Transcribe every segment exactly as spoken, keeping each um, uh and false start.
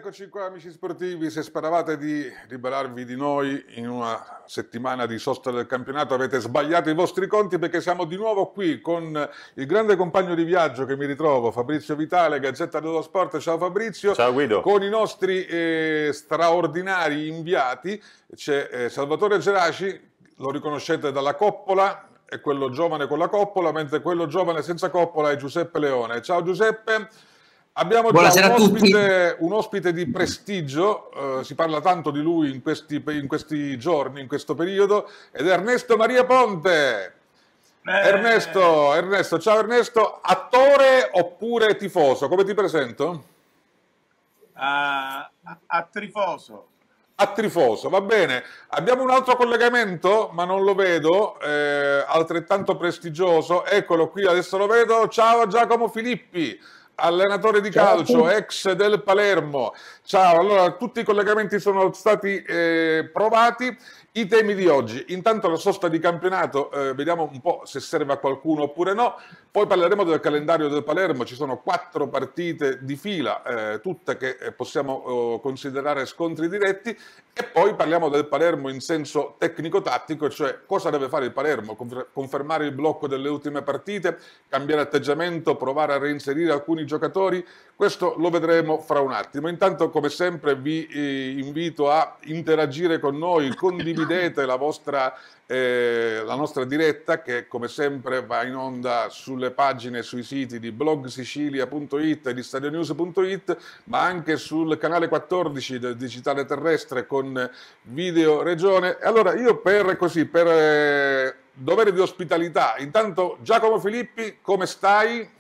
Eccoci qua amici sportivi, se speravate di liberarvi di noi in una settimana di sosta del campionato avete sbagliato i vostri conti, perché siamo di nuovo qui con il grande compagno di viaggio che mi ritrovo, Fabrizio Vitale, Gazzetta dello Sport. Ciao Fabrizio. Ciao Guido. Con i nostri eh, straordinari inviati c'è eh, Salvatore Geraci, lo riconoscete dalla coppola, è quello giovane con la coppola, mentre quello giovane senza coppola è Giuseppe Leone. Ciao Giuseppe. Abbiamo già un ospite, un ospite di prestigio, eh, si parla tanto di lui in questi, in questi giorni, in questo periodo, ed è Ernesto Maria Ponte. Eh. Ernesto, Ernesto, ciao Ernesto, attore oppure tifoso? Come ti presento? A, a, a tifoso. A tifoso, va bene. Abbiamo un altro collegamento, ma non lo vedo, eh, altrettanto prestigioso. Eccolo qui, adesso lo vedo. Ciao Giacomo Filippi, allenatore di calcio, ex del Palermo. Ciao, allora tutti i collegamenti sono stati eh, provati. I temi di oggi: intanto la sosta di campionato, eh, vediamo un po' se serve a qualcuno oppure no, poi parleremo del calendario del Palermo, ci sono quattro partite di fila, eh, tutte che possiamo eh, considerare scontri diretti, e poi parliamo del Palermo in senso tecnico-tattico, cioè cosa deve fare il Palermo, confermare il blocco delle ultime partite, cambiare atteggiamento, provare a reinserire alcuni giocatori. Questo lo vedremo fra un attimo. Intanto, come sempre, vi eh, invito a interagire con noi, condividete la vostra, eh, la nostra diretta, che come sempre va in onda sulle pagine e sui siti di blog sicilia punto it e di stadio news punto it, ma anche sul canale quattordici del digitale terrestre con Video Regione. E allora io per così, per eh, dovere di ospitalità, intanto Giacomo Filippi, come stai?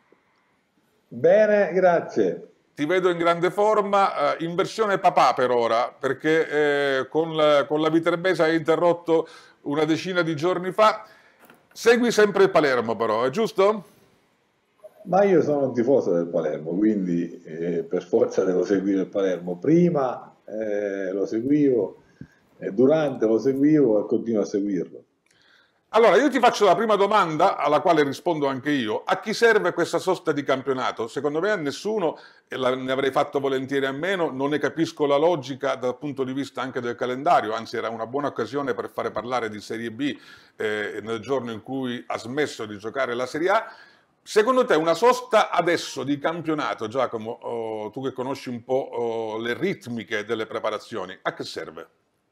Bene, grazie. Ti vedo in grande forma, eh, in versione papà per ora, perché eh, con, la, con la Viterbese hai interrotto una decina di giorni fa. Segui sempre il Palermo però, è giusto? Ma io sono un tifoso del Palermo, quindi eh, per forza devo seguire il Palermo. Prima eh, lo seguivo, eh, durante lo seguivo e continuo a seguirlo. Allora, io ti faccio la prima domanda, alla quale rispondo anche io. A chi serve questa sosta di campionato? Secondo me a nessuno, e ne avrei fatto volentieri a meno, non ne capisco la logica dal punto di vista anche del calendario, anzi era una buona occasione per fare parlare di Serie B eh, nel giorno in cui ha smesso di giocare la Serie A. Secondo te una sosta adesso di campionato, Giacomo, oh, tu che conosci un po' oh, le ritmiche delle preparazioni, a che serve?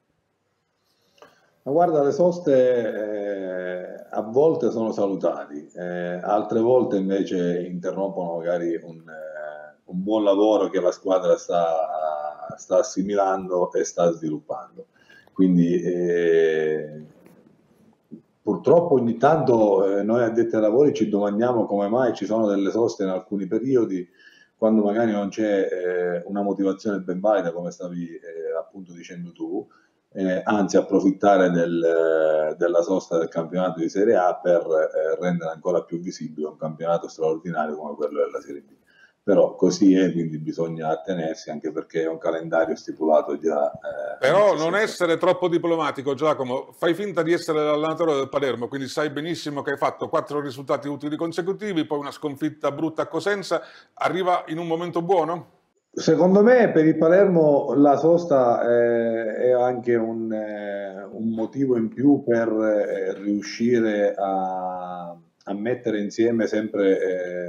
Ma guarda, le soste eh, a volte sono salutari, eh, altre volte invece interrompono magari un, eh, un buon lavoro che la squadra sta, sta assimilando e sta sviluppando. Quindi eh, purtroppo ogni tanto eh, noi addetti ai lavori ci domandiamo come mai ci sono delle soste in alcuni periodi, quando magari non c'è eh, una motivazione ben valida, come stavi eh, appunto dicendo tu. Eh, anzi approfittare del, della sosta del campionato di Serie A per eh, rendere ancora più visibile un campionato straordinario come quello della Serie B. Però così è, quindi bisogna attenersi, anche perché è un calendario stipulato già. Eh, Però non essere troppo diplomatico, Giacomo, fai finta di essere l'allenatore del Palermo, quindi sai benissimo che hai fatto quattro risultati utili consecutivi, poi una sconfitta brutta a Cosenza, arriva in un momento buono? Secondo me per il Palermo la sosta eh, è anche un, eh, un motivo in più per eh, riuscire a, a mettere insieme sempre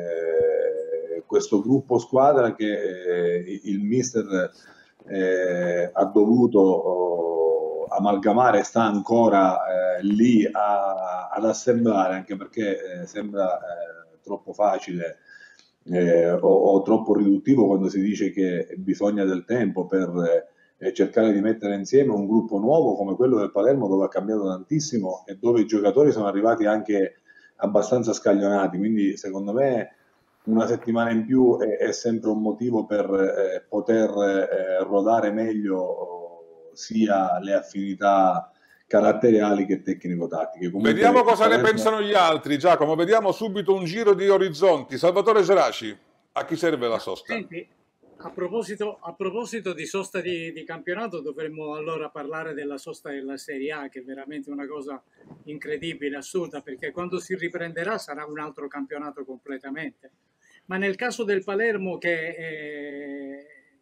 eh, questo gruppo squadra che eh, il mister eh, ha dovuto oh, amalgamare, sta ancora eh, lì a, ad assemblare, anche perché eh, sembra eh, troppo facile Eh, o, o troppo riduttivo quando si dice che bisogna del tempo per eh, cercare di mettere insieme un gruppo nuovo come quello del Palermo, dove ha cambiato tantissimo e dove i giocatori sono arrivati anche abbastanza scaglionati. Quindi secondo me una settimana in più è, è sempre un motivo per eh, poter eh, rodare meglio sia le affinità caratteriali che tecnico-tattiche. Comunque, vediamo cosa Palermo... ne pensano gli altri, Giacomo, vediamo subito un giro di orizzonti. Salvatore Geraci, a chi serve la sosta? Senti, a proposito, a proposito di sosta di, di campionato, dovremmo allora parlare della sosta della Serie A, che è veramente una cosa incredibile, assurda, perché quando si riprenderà sarà un altro campionato completamente. Ma nel caso del Palermo, che eh,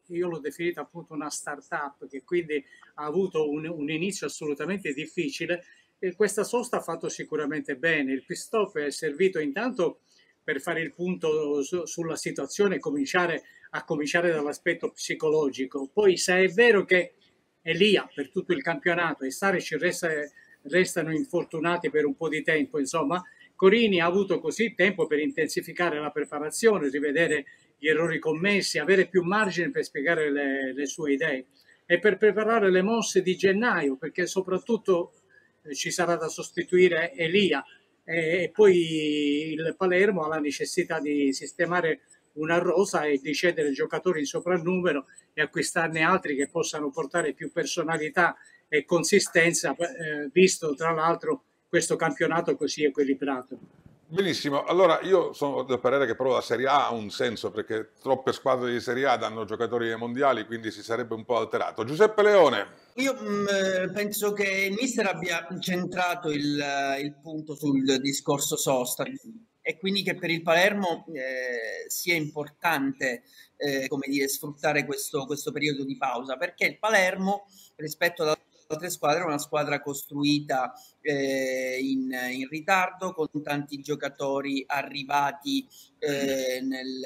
io l'ho definita appunto una start-up, che quindi ha avuto un, un inizio assolutamente difficile, e questa sosta ha fatto sicuramente bene. Il pit stop è servito intanto per fare il punto su, sulla situazione e cominciare a cominciare dall'aspetto psicologico. Poi, se è vero che Elia per tutto il campionato e Saric resta, restano infortunati per un po' di tempo, insomma, Corini ha avuto così tempo per intensificare la preparazione, rivedere gli errori commessi, avere più margine per spiegare le, le sue idee e per preparare le mosse di gennaio, perché soprattutto eh, ci sarà da sostituire Elia, e, e poi il Palermo ha la necessità di sistemare una rosa e di cedere giocatori in soprannumero e acquistarne altri che possano portare più personalità e consistenza, eh, visto tra l'altro questo campionato così equilibrato. Benissimo, allora io sono del parere che però la Serie A ha un senso, perché troppe squadre di Serie A danno giocatori ai mondiali, quindi si sarebbe un po' alterato. Giuseppe Leone. Io mh, penso che il mister abbia centrato il, il punto sul discorso sosta, e quindi che per il Palermo eh, sia importante eh, come dire, sfruttare questo, questo periodo di pausa, perché il Palermo rispetto ad altre squadre è una squadra costruita eh, in, in ritardo, con tanti giocatori arrivati eh, nel,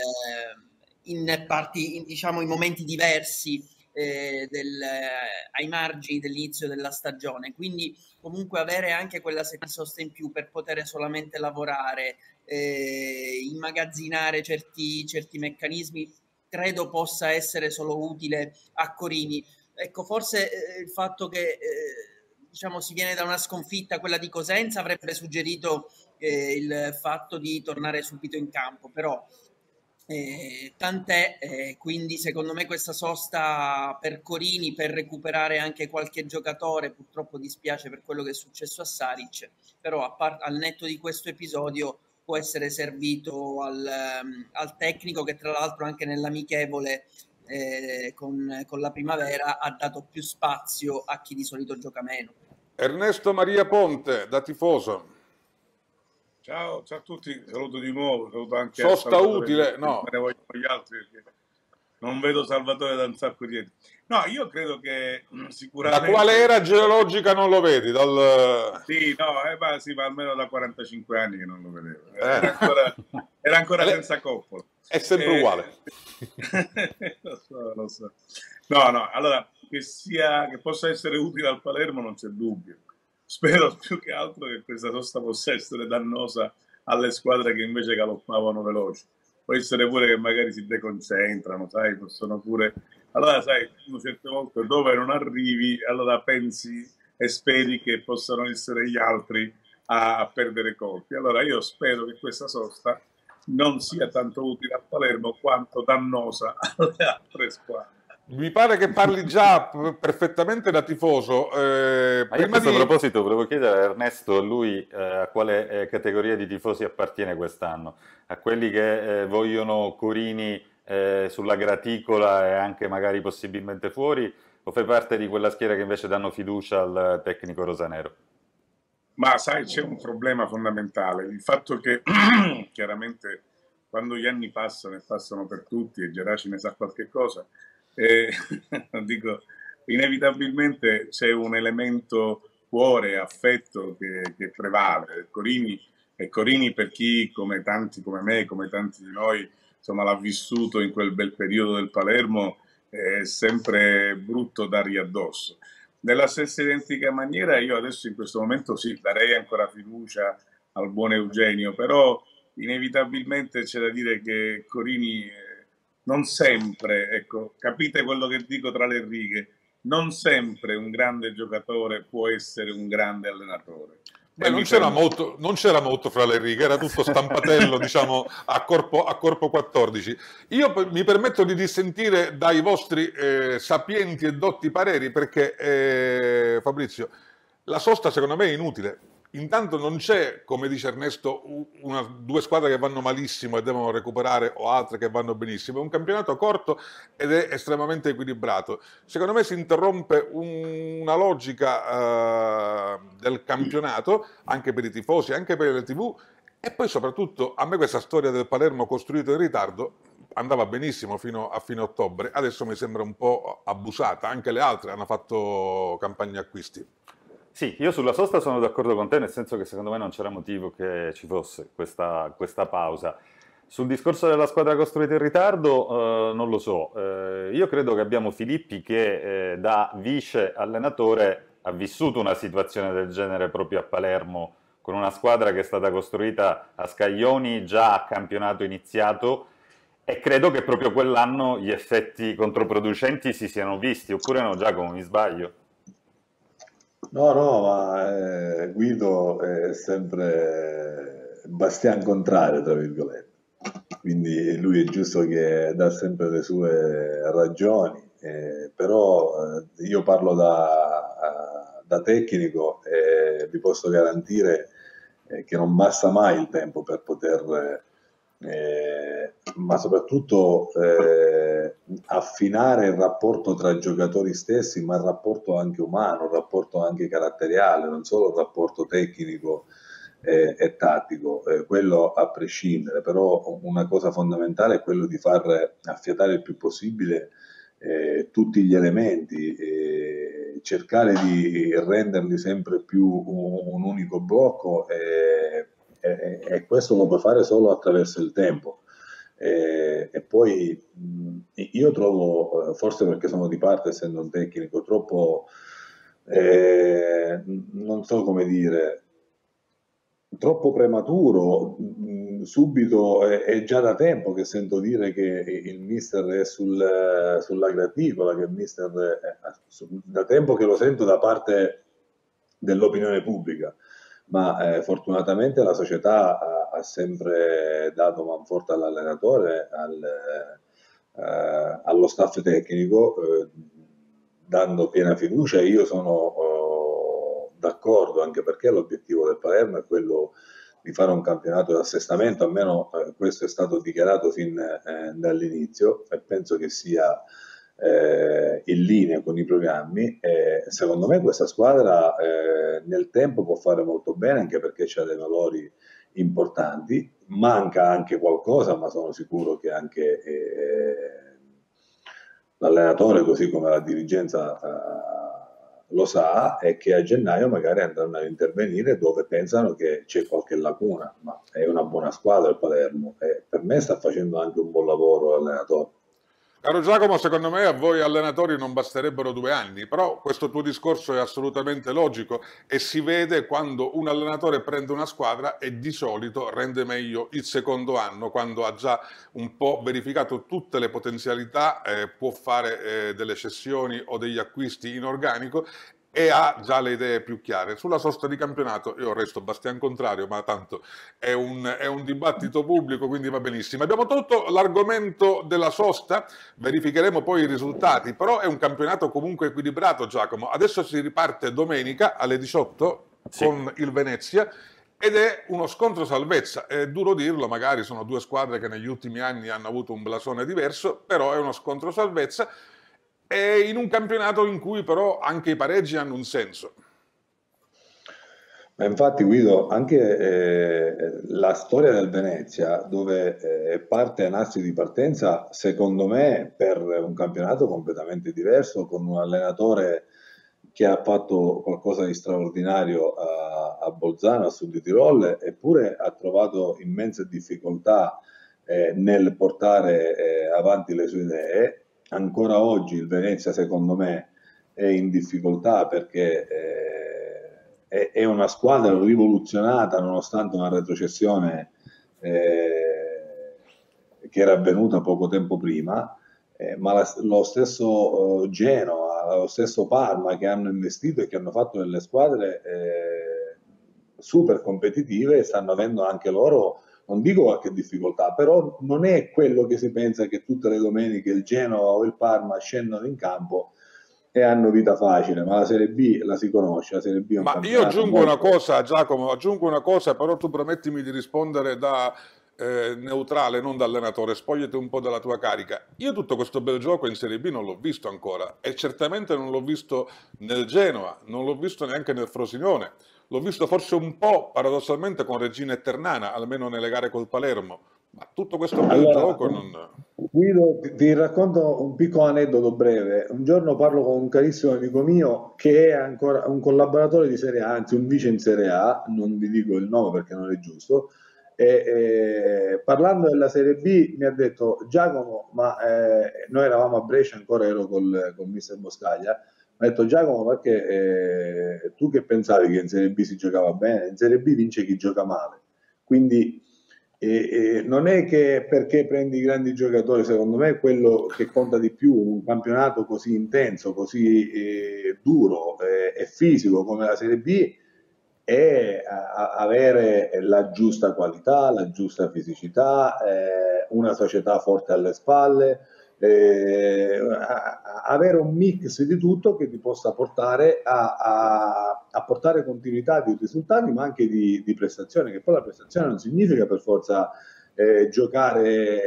in parti, in, diciamo in momenti diversi eh, del, ai margini dell'inizio della stagione, quindi comunque avere anche quella sosta in più per poter solamente lavorare, eh, immagazzinare certi, certi meccanismi, credo possa essere solo utile a Corini. Ecco, forse eh, il fatto che eh, diciamo si viene da una sconfitta, quella di Cosenza, avrebbe suggerito eh, il fatto di tornare subito in campo, però eh, tant'è, eh, quindi secondo me questa sosta per Corini, per recuperare anche qualche giocatore, purtroppo dispiace per quello che è successo a Saric, però a part- al netto di questo episodio può essere servito al, um, al tecnico, che tra l'altro anche nell'amichevole eh, con, con la Primavera ha dato più spazio a chi di solito gioca meno. Ernesto Maria Ponte, da tifoso. Ciao, ciao a tutti, saluto di nuovo, saluto anche Sosta Salvatore, utile, no. Me ne voglio con gli altri perché non vedo Salvatore da un sacco di tempo. No, io credo che sicuramente... Da quale era geologica non lo vedi? Dal... Sì, no, eh, ma, sì, ma almeno da quarantacinque anni che non lo vedevo. Era eh. ancora, era ancora senza coppola. È sempre eh, uguale. lo so, lo so. No, no, allora, che, sia, che possa essere utile al Palermo non c'è dubbio. Spero più che altro che questa sosta possa essere dannosa alle squadre che invece galoppavano veloci. Può essere pure che magari si deconcentrano, sai, possono pure... Allora, sai, certe volte dove non arrivi, allora pensi e speri che possano essere gli altri a, a perdere colpi. Allora io spero che questa sosta non sia tanto utile a Palermo quanto dannosa alle altre squadre. Mi pare che parli già perfettamente da tifoso. Eh, Ma io prima a questo di... proposito volevo chiedere a Ernesto, lui eh, a quale eh, categoria di tifosi appartiene quest'anno? A quelli che eh, vogliono Corini eh, sulla graticola e anche magari possibilmente fuori, o fai parte di quella schiera che invece danno fiducia al tecnico rosanero? Ma sai, c'è un problema fondamentale, il fatto che chiaramente quando gli anni passano e passano per tutti, e Geraci ne sa qualche cosa, eh, dico, inevitabilmente c'è un elemento cuore, affetto che, che prevale. Corini, e Corini per chi come tanti come me, come tanti di noi, insomma, l'ha vissuto in quel bel periodo del Palermo, è sempre brutto dargli addosso. Nella stessa identica maniera io adesso in questo momento sì, darei ancora fiducia al buon Eugenio, però inevitabilmente c'è da dire che Corini eh, non sempre, ecco, capite quello che dico tra le righe, non sempre un grande giocatore può essere un grande allenatore. Beh, non c'era molto, non c'era molto fra le righe, era tutto stampatello, diciamo, a corpo, a corpo quattordici. Io mi permetto di dissentire dai vostri eh, sapienti e dotti pareri, perché, eh, Fabrizio, la sosta secondo me è inutile. Intanto non c'è, come dice Ernesto, una, due squadre che vanno malissimo e devono recuperare o altre che vanno benissimo. È un campionato corto ed è estremamente equilibrato. Secondo me si interrompe un, una logica uh, del campionato, anche per i tifosi, anche per le tivù, e poi soprattutto a me questa storia del Palermo costruito in ritardo andava benissimo fino a fine ottobre, adesso mi sembra un po' abusata, anche le altre hanno fatto campagne acquisti. Sì, io sulla sosta sono d'accordo con te, nel senso che secondo me non c'era motivo che ci fosse questa, questa pausa. Sul discorso della squadra costruita in ritardo, eh, non lo so. Eh, io credo che abbiamo Filippi che eh, da vice allenatore ha vissuto una situazione del genere proprio a Palermo, con una squadra che è stata costruita a scaglioni già a campionato iniziato, e credo che proprio quell'anno gli effetti controproducenti si siano visti, oppure no, Giacomo, mi sbaglio? No, no, ma eh, Guido è sempre bastian contrario, tra virgolette. Quindi lui è giusto che dà sempre le sue ragioni, eh, però eh, io parlo da, da tecnico e vi posso garantire eh, che non basta mai il tempo per poter, eh, ma soprattutto eh, affinare il rapporto tra giocatori stessi, ma il rapporto anche umano, il rapporto anche caratteriale, non solo il rapporto tecnico e, e tattico, eh, quello a prescindere. Però una cosa fondamentale è quello di far affiatare il più possibile eh, tutti gli elementi, eh, cercare di renderli sempre più un, un unico blocco, e, e, e questo lo puoi fare solo attraverso il tempo. E, e poi mh, io trovo, forse perché sono di parte essendo un tecnico, troppo, eh, non so come dire, troppo prematuro, mh, subito, è, è già da tempo che sento dire che il mister è sul, sulla graticola, che il mister è, da tempo che lo sento da parte dell'opinione pubblica, ma eh, fortunatamente la società ha, ha sempre dato manforte all'allenatore, al, eh, allo staff tecnico, eh, dando piena fiducia. Io sono eh, d'accordo, anche perché l'obiettivo del Palermo è quello di fare un campionato di assestamento, almeno eh, questo è stato dichiarato fin eh, dall'inizio, e penso che sia eh, in linea con i programmi. E secondo me questa squadra eh, nel tempo può fare molto bene, anche perché c'ha dei valori importanti. Manca anche qualcosa, ma sono sicuro che anche eh, l'allenatore, così come la dirigenza, eh, lo sa, e che a gennaio magari andranno a intervenire dove pensano che c'è qualche lacuna. Ma è una buona squadra il Palermo, e per me sta facendo anche un buon lavoro l'allenatore. Caro Giacomo, secondo me a voi allenatori non basterebbero due anni, però questo tuo discorso è assolutamente logico e si vede quando un allenatore prende una squadra e di solito rende meglio il secondo anno, quando ha già un po' verificato tutte le potenzialità, eh, può fare eh, delle cessioni o degli acquisti in organico e ha già le idee più chiare. Sulla sosta di campionato io resto bastian contrario, ma tanto è un, è un dibattito pubblico, quindi va benissimo. Abbiamo tolto l'argomento della sosta, verificheremo poi i risultati, però è un campionato comunque equilibrato, Giacomo. Adesso si riparte domenica alle diciotto sì. con il Venezia, ed è uno scontro salvezza. È duro dirlo, magari sono due squadre che negli ultimi anni hanno avuto un blasone diverso, però è uno scontro salvezza. E in un campionato in cui però anche i pareggi hanno un senso. Ma infatti, Guido, anche eh, la storia del Venezia, dove eh, parte a nastri di partenza, secondo me, per un campionato completamente diverso, con un allenatore che ha fatto qualcosa di straordinario a, a Bolzano, a Sud Tirol, eppure ha trovato immense difficoltà eh, nel portare eh, avanti le sue idee. Ancora oggi il Venezia, secondo me, è in difficoltà perché eh, è, è una squadra rivoluzionata nonostante una retrocessione eh, che era avvenuta poco tempo prima, eh, ma la, lo stesso eh, Genoa, lo stesso Parma, che hanno investito e che hanno fatto delle squadre eh, super competitive, e stanno avendo anche loro, non dico qualche difficoltà, però non è quello che si pensa, che tutte le domeniche il Genova o il Parma scendono in campo e hanno vita facile, ma la Serie B la si conosce, la Serie B è un Ma io aggiungo molto... una cosa, Giacomo, aggiungo una cosa, però tu promettimi di rispondere da eh, neutrale, non da allenatore, spogliati un po' dalla tua carica. Io tutto questo bel gioco in Serie B non l'ho visto ancora, e certamente non l'ho visto nel Genoa, non l'ho visto neanche nel Frosinone. L'ho visto forse un po', paradossalmente, con Regina e Ternana, almeno nelle gare col Palermo, Ma tutto questo bel Allora, gioco non... Guido, ti, ti racconto un piccolo aneddoto breve. Un giorno parlo con un carissimo amico mio che è ancora un collaboratore di Serie A, anzi un vice in Serie A, non vi dico il nome perché non è giusto, e, e, parlando della Serie B mi ha detto: Giacomo, ma eh, noi eravamo a Brescia, ancora ero col, con mister Boscaglia, mi ha detto: Giacomo, perché eh, tu che pensavi che in Serie B si giocava bene? In Serie B vince chi gioca male. Quindi e, e non è che perché prendi grandi giocatori, secondo me quello che conta di più un campionato così intenso, così eh, duro eh, e fisico come la Serie B è a, a avere la giusta qualità, la giusta fisicità, eh, una società forte alle spalle, eh, a, a avere un mix di tutto che ti possa portare a, a, a portare continuità di risultati, ma anche di, di prestazione, che poi la prestazione non significa per forza eh, giocare,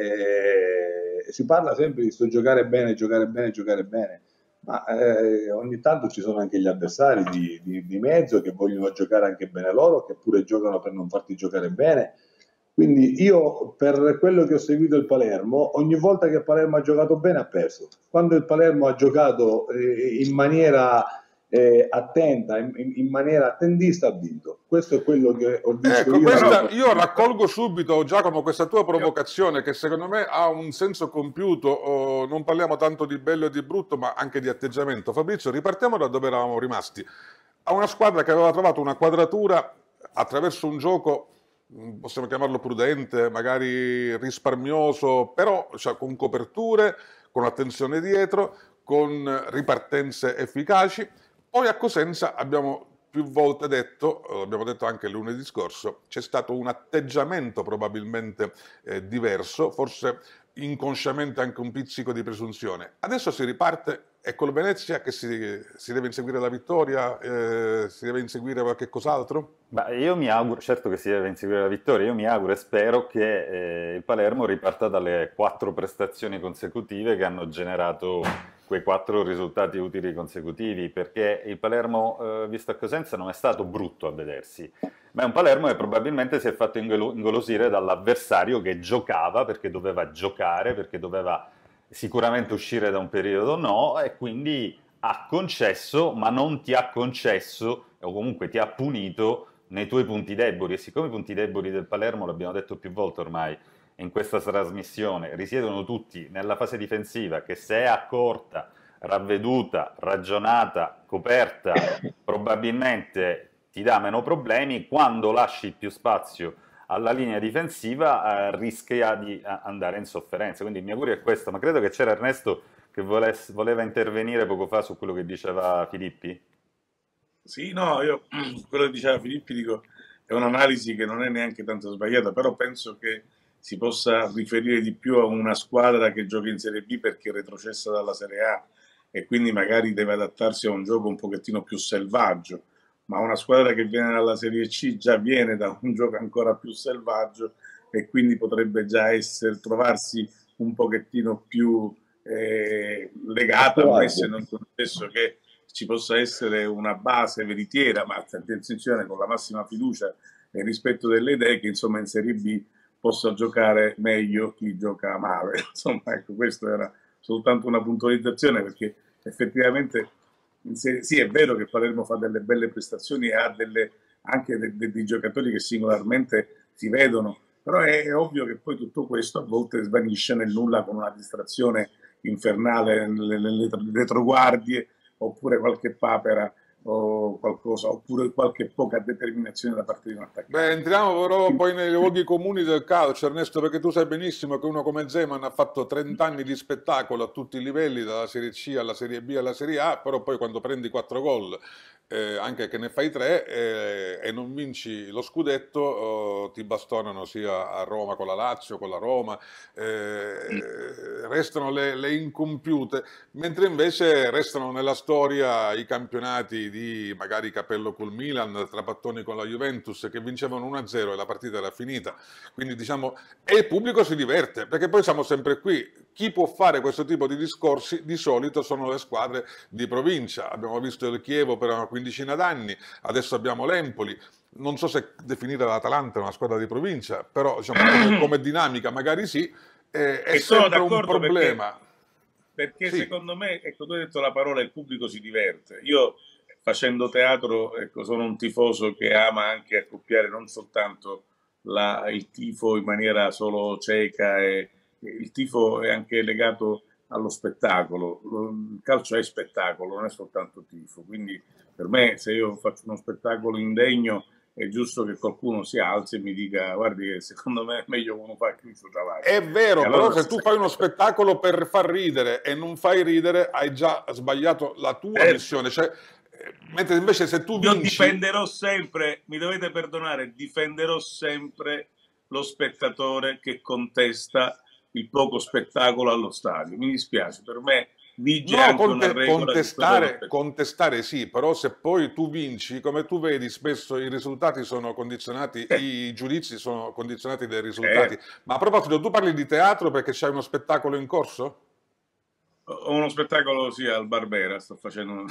eh, si parla sempre di sto giocare bene, giocare bene, giocare bene, ma eh, ogni tanto ci sono anche gli avversari di, di, di mezzo che vogliono giocare anche bene loro, che pure giocano per non farti giocare bene. Quindi io, per quello che ho seguito il Palermo, ogni volta che il Palermo ha giocato bene ha perso. Quando il Palermo ha giocato eh, in maniera eh, attenta, in, in maniera attendista, ha vinto. Questo è quello che ho visto Ecco, io. questa, io raccolgo subito, Giacomo, questa tua provocazione che secondo me ha un senso compiuto. Oh, non parliamo tanto di bello e di brutto, ma anche di atteggiamento. Fabrizio, ripartiamo da dove eravamo rimasti. A una squadra che aveva trovato una quadratura attraverso un gioco, possiamo chiamarlo prudente, magari risparmioso, però cioè, con coperture, con attenzione dietro, con ripartenze efficaci. Poi a Cosenza abbiamo più volte detto, l'abbiamo detto anche lunedì scorso, c'è stato un atteggiamento probabilmente eh, diverso, forse inconsciamente anche un pizzico di presunzione. Adesso si riparte, è col Venezia che si, si deve inseguire la vittoria, eh, si deve inseguire qualche cos'altro? Beh, io mi auguro, certo che si deve inseguire la vittoria, io mi auguro e spero che eh, il Palermo riparta dalle quattro prestazioni consecutive che hanno generato quei quattro risultati utili consecutivi, perché il Palermo, eh, visto a Cosenza, non è stato brutto a vedersi, ma è un Palermo che probabilmente si è fatto ingolo- ingolosire dall'avversario che giocava, perché doveva giocare, perché doveva sicuramente uscire da un periodo no, e quindi ha concesso, ma non ti ha concesso, o comunque ti ha punito nei tuoi punti deboli, e siccome i punti deboli del Palermo, l'abbiamo detto più volte ormai in questa trasmissione, risiedono tutti nella fase difensiva, che se è accorta, ravveduta, ragionata, coperta, probabilmente ti dà meno problemi. Quando lasci più spazio alla linea difensiva eh, rischia di eh, andare in sofferenza. Quindi il mio augurio è questo, ma credo che c'era Ernesto che volesse, voleva intervenire poco fa su quello che diceva Filippi. Sì, no, io quello che diceva Filippi dico è un'analisi che non è neanche tanto sbagliata, però penso che si possa riferire di più a una squadra che gioca in Serie B perché è retrocessa dalla Serie A e quindi magari deve adattarsi a un gioco un pochettino più selvaggio, ma una squadra che viene dalla Serie C già viene da un gioco ancora più selvaggio e quindi potrebbe già essere, trovarsi un pochettino più eh, legata, ammesso e non concesso che ci possa essere una base veritiera, ma attenzione, con la massima fiducia e rispetto delle idee, che insomma in Serie B possa giocare meglio chi gioca male. Insomma, ecco, questa era soltanto una puntualizzazione, perché effettivamente sì, è vero che Palermo fa delle belle prestazioni e ha delle, anche dei de, de giocatori che singolarmente si vedono, però è, è ovvio che poi tutto questo a volte svanisce nel nulla con una distrazione infernale nelle, nelle retroguardie, oppure qualche papera o qualcosa, oppure qualche poca determinazione da parte di un attaccante. Beh, entriamo però poi nei luoghi comuni del calcio, Ernesto, perché tu sai benissimo che uno come Zeman ha fatto trenta anni di spettacolo a tutti i livelli, dalla Serie C alla Serie B alla Serie A, però poi quando prendi quattro gol, eh, anche che ne fai tre eh, e non vinci lo scudetto, eh, ti bastonano sia a Roma con la Lazio, con la Roma, eh, restano le, le incompiute, mentre invece restano nella storia i campionati di magari Capello col Milan, Trapattoni con la Juventus, che vincevano uno a zero e la partita era finita. Quindi diciamo, e il pubblico si diverte, perché poi siamo sempre qui, chi può fare questo tipo di discorsi di solito sono le squadre di provincia. Abbiamo visto il Chievo per una quindicina d'anni, adesso abbiamo l'Empoli. Non so se definire l'Atalanta una squadra di provincia, però diciamo, come, come dinamica magari sì, eh, è sempre un problema. Perché, perché sì. Secondo me, ecco, tu hai detto la parola il pubblico si diverte. Io facendo teatro, ecco, sono un tifoso che ama anche accoppiare non soltanto la, il tifo in maniera solo cieca, e, il tifo è anche legato allo spettacolo. Il calcio è spettacolo, non è soltanto tifo. Quindi per me, se io faccio uno spettacolo indegno, è giusto che qualcuno si alzi e mi dica: guardi che secondo me è meglio uno fa Cristo Travaglio. È vero, allora, però se tu fai uno spettacolo per far ridere e non fai ridere, hai già sbagliato la tua certo. missione. Cioè, mentre invece se tu vinci... Io difenderò sempre, mi dovete perdonare, difenderò sempre lo spettatore che contesta il poco spettacolo allo stadio. Mi dispiace, per me... Vige no, conte contestare, contestare sì, però se poi tu vinci, come tu vedi, spesso i risultati sono condizionati, eh. i giudizi sono condizionati dai risultati. Eh. Ma a proposito, tu parli di teatro perché c'hai uno spettacolo in corso? Ho uno spettacolo, sì, al Barbera, sto facendo...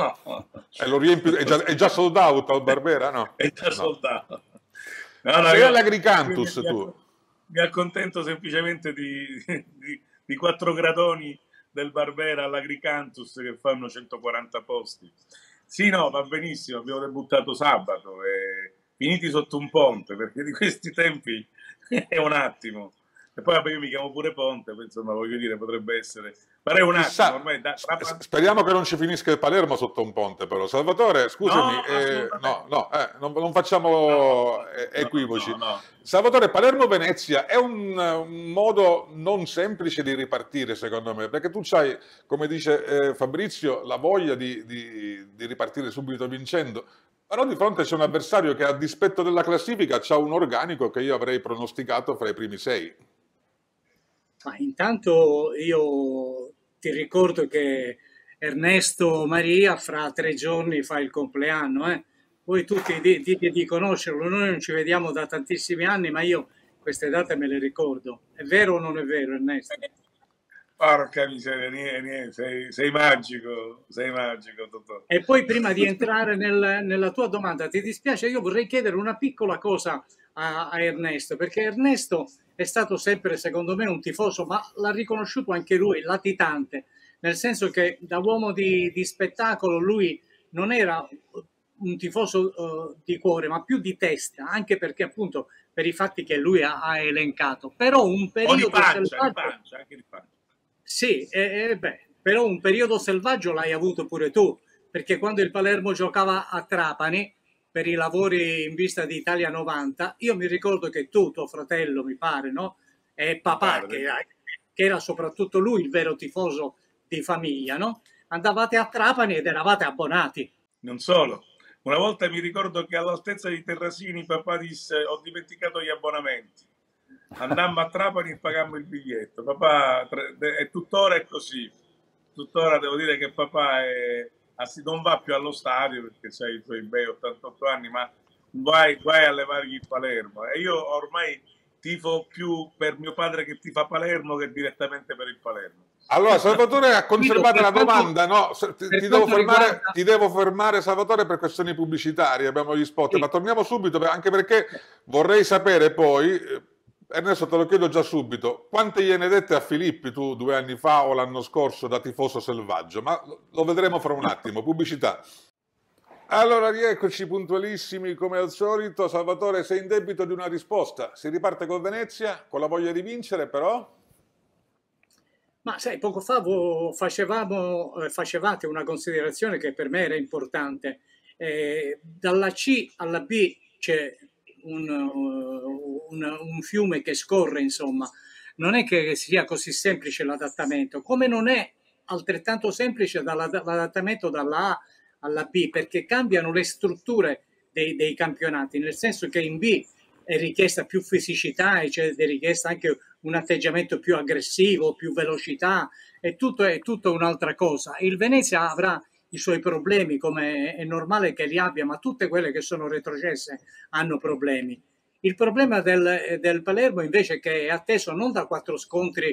E lo riempi, è già, è già sold out al Barbera, no? È già no. sold out. No, no, sei all'Agricantus tu. Mi, mi accontento semplicemente di, di, di quattro gradoni del Barbera all'Agricantus che fanno centoquaranta posti. Sì, no, va benissimo, abbiamo debuttato sabato e finiti sotto un ponte, perché di questi tempi è un attimo. E poi vabbè, io mi chiamo pure Ponte, insomma, voglio dire, potrebbe essere... Farei un attimo, ormai... Da... Speriamo che non ci finisca il Palermo sotto un ponte, però. Salvatore, scusami, no, eh, no, no, eh, non, non facciamo no, equivoci. No, no, no. Salvatore, Palermo-Venezia è un, un modo non semplice di ripartire, secondo me, perché tu c'hai, come dice eh, Fabrizio, la voglia di, di, di ripartire subito vincendo, però di fronte c'è un avversario che, a dispetto della classifica, ha un organico che io avrei pronosticato fra i primi sei. Ma intanto io ti ricordo che Ernesto Maria fra tre giorni fa il compleanno, eh? Voi tutti dite di conoscerlo, noi non ci vediamo da tantissimi anni, ma io queste date me le ricordo. È vero o non è vero, Ernesto? Porca miseria, niente, niente, sei, sei magico, sei magico, Totò. E poi prima di entrare nel, nella tua domanda, ti dispiace? Io vorrei chiedere una piccola cosa a, a Ernesto, perché Ernesto è stato sempre, secondo me, un tifoso, ma l'ha riconosciuto anche lui, latitante, nel senso che da uomo di, di spettacolo lui non era un tifoso uh, di cuore, ma più di testa, anche perché appunto per i fatti che lui ha, ha elencato. Però un periodo o di pancia, selvaggio, di pancia, anche di pancia. Sì, eh, eh, beh, però un periodo selvaggio l'hai avuto pure tu, perché quando il Palermo giocava a Trapani per i lavori in vista di Italia novanta, io mi ricordo che tu, tuo fratello, mi pare, no? E papà, che, che era soprattutto lui il vero tifoso di famiglia, no? Andavate a Trapani ed eravate abbonati. Non solo. Una volta mi ricordo che all'altezza di Terrasini papà disse: ho dimenticato gli abbonamenti. Andammo a Trapani e pagammo il biglietto. Papà, e tuttora è così. Tuttora devo dire che papà è, non va più allo stadio perché c'hai i tuoi bei ottantotto anni, ma vai, vai a levargli il Palermo. E io ormai tifo più per mio padre che tifa Palermo che direttamente per il Palermo. Allora, Salvatore ha conservato la domanda, no? Ti, ti, devo fermare, ti devo fermare, Salvatore, per questioni pubblicitarie, abbiamo gli spot, sì. Ma torniamo subito, anche perché vorrei sapere poi, Ernesto, te lo chiedo già subito, quante gliene dette a Filippi tu due anni fa o l'anno scorso da tifoso selvaggio? Ma lo vedremo fra un attimo, pubblicità. Allora, rieccoci puntualissimi come al solito. Salvatore, sei in debito di una risposta. Si riparte con Venezia, con la voglia di vincere, però... Ma sai, poco fa facevamo, facevate una considerazione che per me era importante. Eh, dalla C alla B c'è un, un, un fiume che scorre, insomma. Non è che sia così semplice l'adattamento, come non è altrettanto semplice l'adattamento dalla A alla B, perché cambiano le strutture dei, dei campionati, nel senso che in B è richiesta più fisicità e c'è richiesta anche un atteggiamento più aggressivo, più velocità, è tutto, è tutto un'altra cosa. Il Venezia avrà i suoi problemi, come è normale che li abbia, ma tutte quelle che sono retrocesse hanno problemi. Il problema del, del Palermo invece, che è atteso non da quattro scontri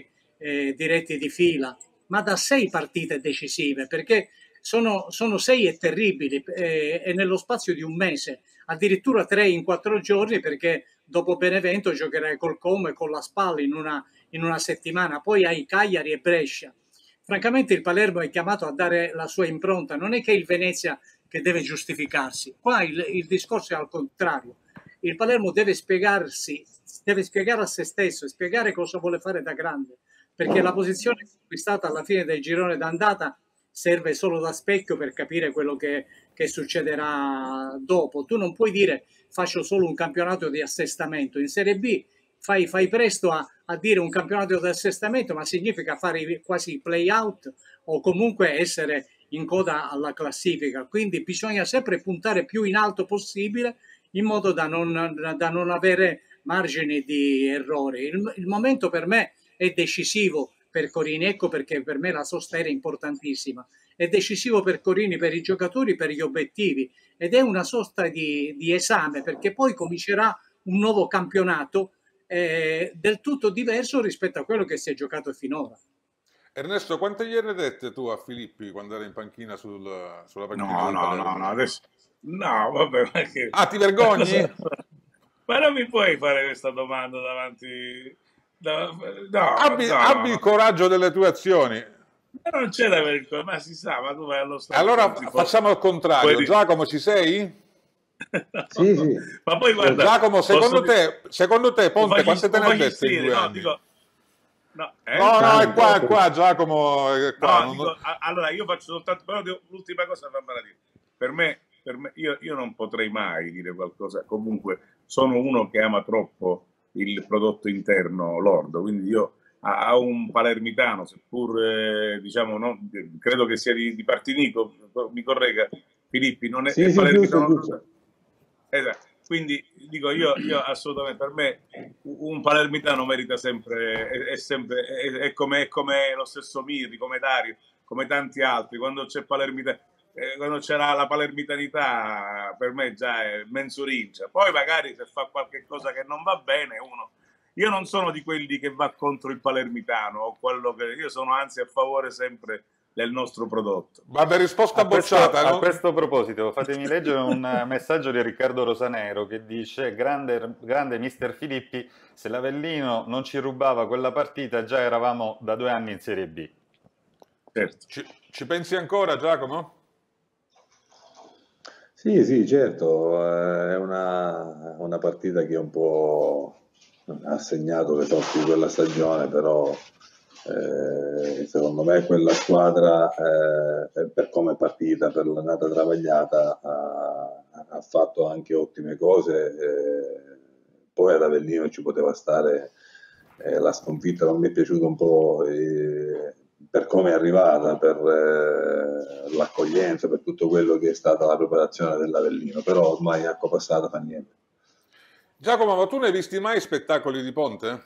eh, diretti di fila, ma da sei partite decisive, perché sono, sono sei e terribili, eh, e nello spazio di un mese, addirittura tre in quattro giorni, perché dopo Benevento giocherai col Como e con la Spal in una, in una settimana, poi hai Cagliari e Brescia. Francamente il Palermo è chiamato a dare la sua impronta, non è che il Venezia che deve giustificarsi, qua il, il discorso è al contrario. Il Palermo deve spiegarsi, deve spiegare a se stesso, spiegare cosa vuole fare da grande, perché la posizione conquistata alla fine del girone d'andata serve solo da specchio per capire quello che, che succederà dopo. Tu non puoi dire faccio solo un campionato di assestamento. In Serie B fai, fai presto a, a dire un campionato di assestamento, ma significa fare quasi play out o comunque essere in coda alla classifica. Quindi bisogna sempre puntare più in alto possibile in modo da non, da non avere margini di errore. Il, il momento per me è decisivo per Corini, ecco perché per me la sosta era importantissima. È decisivo per Corini, per i giocatori, per gli obiettivi, ed è una sosta di, di esame, perché poi comincerà un nuovo campionato eh, del tutto diverso rispetto a quello che si è giocato finora. Ernesto, quante gliene dette tu a Filippi quando era in panchina sul, sulla panchina No, del no, Palermo? no, no, adesso... No, vabbè, ma che... Ah, ti vergogni? Ma non mi puoi fare questa domanda davanti... No, no, abbi, no, abbi no. il coraggio delle tue azioni. Ma non c'è da avere il coraggio, ma si sa, ma tu vai allo stadio... Allora facciamo al contrario. Puoi... Giacomo, ci sei? No. Sì, sì. Ma poi guarda... Giacomo, secondo posso... te, secondo te Ponte, quante te ne ha dette in due no, anni? dico... No, eh? no, no, è qua, è qua, Giacomo. È qua. No, non... dico, allora io faccio soltanto... Però l'ultima cosa fammela dire. Per me... Per me io, io non potrei mai dire qualcosa, comunque sono uno che ama troppo il prodotto interno lordo, quindi io a, a un palermitano, seppur eh, diciamo, no, credo che sia di, di Partinico, mi corregga Filippi, non è, sì, è sì, palermitano, giusto, giusto. Esatto. Quindi dico io, io assolutamente, per me un palermitano merita sempre, è, è sempre, è, è, come, è come lo stesso Mirri, come Dario, come tanti altri, quando c'è palermitano. Eh, quando c'era la palermitanità per me già è mensurincia, poi magari se fa qualche cosa che non va bene uno, io non sono di quelli che va contro il palermitano o quello che io sono, anzi a favore sempre del nostro prodotto. Vabbè, risposta a questo, bocciata. A no? questo proposito fatemi leggere un messaggio di Riccardo Rosanero che dice: grande, grande mister Filippi, se l'Avellino non ci rubava quella partita già eravamo da due anni in Serie B. Certo. Ci, ci pensi ancora, Giacomo? Sì, sì, certo, è una, una partita che un po' ha segnato le sorti di quella stagione, però eh, secondo me quella squadra, eh, per come è partita, per l'annata travagliata, ha, ha fatto anche ottime cose. Eh, poi ad Avellino ci poteva stare eh, la sconfitta, non mi è piaciuto un po' eh, per come è arrivata, per eh, l'accoglienza, per tutto quello che è stata la preparazione dell'Avellino, però ormai acqua passata fa niente. Giacomo, ma tu ne hai visti mai spettacoli di Ponte?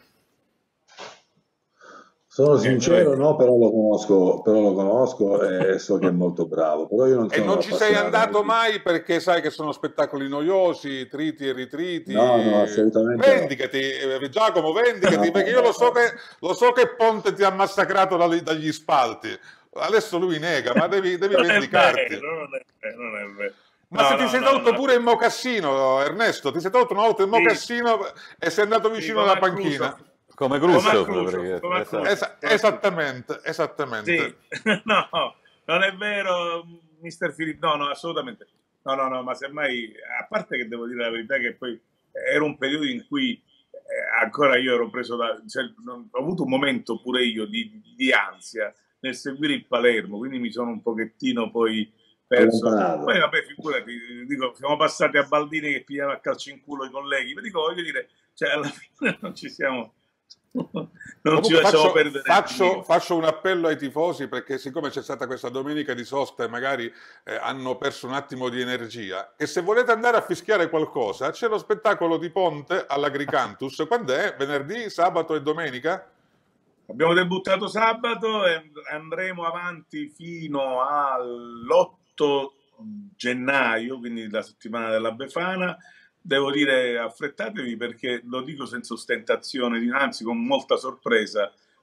Sono sincero, no, però lo conosco, però lo conosco e so che è molto bravo. Però io non sono E non ci sei andato di... mai perché sai che sono spettacoli noiosi, triti e ritriti? No, no, assolutamente. Vendicati, no. Giacomo, vendicati, no, perché io lo so, che, lo so che Ponte ti ha massacrato dagli, dagli spalti. Adesso lui nega, ma devi, devi non vendicarti. È vero, non è vero, non è vero. Ma no, se ti no, sei no, tolto no, pure il mocassino, Ernesto, ti sei tolto una volta il mocassino sì. E sei andato vicino sì, alla panchina. Cruso. Come Crusoe, come come esatto. Esa esattamente, esattamente. Sì. No, non è vero, mister Filippi, no, no, assolutamente. No, no, no, ma semmai, a parte che devo dire la verità che poi era un periodo in cui eh, ancora io ero preso da... Cioè, non, ho avuto un momento pure io di, di ansia nel seguire il Palermo, quindi mi sono un pochettino poi perso. Poi vabbè, figurati, dico, siamo passati a Baldini che pigliava a calcio in culo i colleghi, ma dico, voglio dire, cioè alla fine non ci siamo... non Comunque ci facciamo faccio, perdere faccio, faccio un appello ai tifosi, perché siccome c'è stata questa domenica di sosta e magari eh, hanno perso un attimo di energia, e se volete andare a fischiare qualcosa c'è lo spettacolo di Ponte all'Agricantus. Quando è? Venerdì, sabato e domenica? Abbiamo debuttato sabato e andremo avanti fino all'otto gennaio, quindi la settimana della Befana. Devo dire, affrettatevi, perché lo dico senza ostentazione, anzi con molta sorpresa,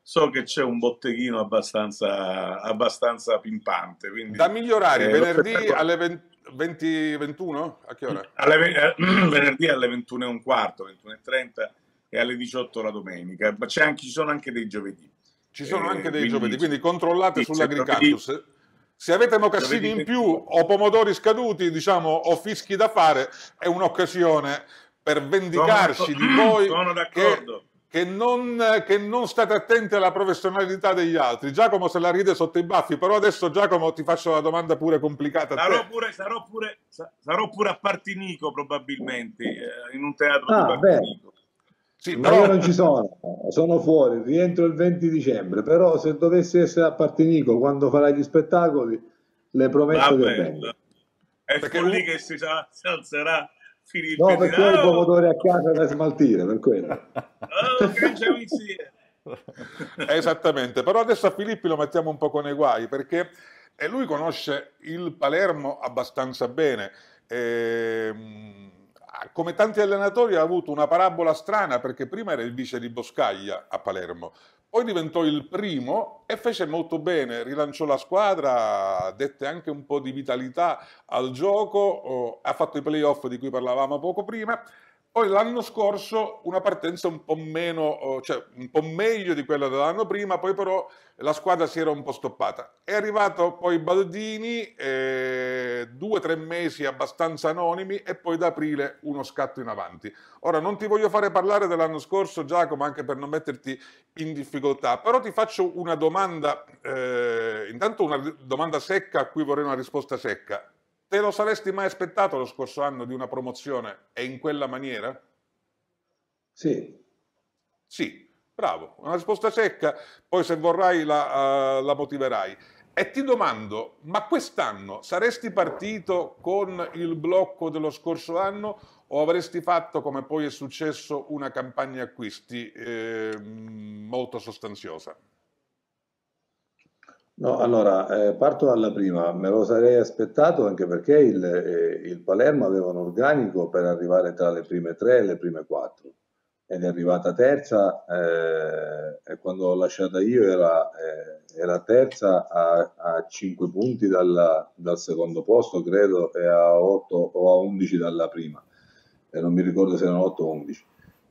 so che c'è un botteghino abbastanza, abbastanza pimpante. Quindi, da migliorare, eh, venerdì alle venti ventuno? A che ora? Alle, eh, venerdì alle ventuno e un quarto, ventuno e trenta e alle diciotto la domenica. Ma c'è anche, ci sono anche dei giovedì. Ci sono eh, anche dei quindi, giovedì, quindi controllate sì, sull'Agricantus. Se avete mocassini in più o pomodori scaduti, diciamo, o fischi da fare, è un'occasione per vendicarci sono di voi sono che, che, non, che non state attenti alla professionalità degli altri. Giacomo se la ride sotto i baffi, però adesso Giacomo ti faccio la domanda pure complicata a sarò te. Pure, sarò, pure, sarò pure a Partinico probabilmente, eh, in un teatro ah, di Partinico. Sì, ma però... io non ci sono, sono fuori, rientro il venti dicembre, però se dovessi essere a Partinico quando farai gli spettacoli, le prometto Vabbè, che vengo. È perché lì un... che si, si alzerà Filippo. No, perché ho i pomodori a casa da smaltire, per quello. Oh, cangiamo insieme. Esattamente, però adesso a Filippi lo mettiamo un po' nei guai, perché lui conosce il Palermo abbastanza bene. Ehm... Come tanti allenatori ha avuto una parabola strana, perché prima era il vice di Boscaglia a Palermo, poi diventò il primo e fece molto bene, rilanciò la squadra, dette anche un po' di vitalità al gioco, oh, ha fatto i playoff di cui parlavamo poco prima. Poi l'anno scorso una partenza un po' meno, cioè un po' meglio di quella dell'anno prima, poi però la squadra si era un po' stoppata. È arrivato poi Baldini, eh, due o tre mesi abbastanza anonimi e poi da aprile uno scatto in avanti. Ora non ti voglio fare parlare dell'anno scorso, Giacomo, anche per non metterti in difficoltà, però ti faccio una domanda, eh, intanto una domanda secca a cui vorrei una risposta secca. Te lo saresti mai aspettato lo scorso anno di una promozione e in quella maniera? Sì. Sì, bravo, una risposta secca, poi se vorrai la, uh, la motiverai. E ti domando, ma quest'anno saresti partito con il blocco dello scorso anno o avresti fatto, come poi è successo, una campagna acquisti eh, molto sostanziosa? No, allora, eh, parto dalla prima, me lo sarei aspettato anche perché il, eh, il Palermo aveva un organico per arrivare tra le prime tre e le prime quattro ed è arrivata terza eh, e quando l'ho lasciata io era, eh, era terza a, a cinque punti dalla, dal secondo posto, credo, e a otto o a undici dalla prima, e non mi ricordo se erano otto o undici.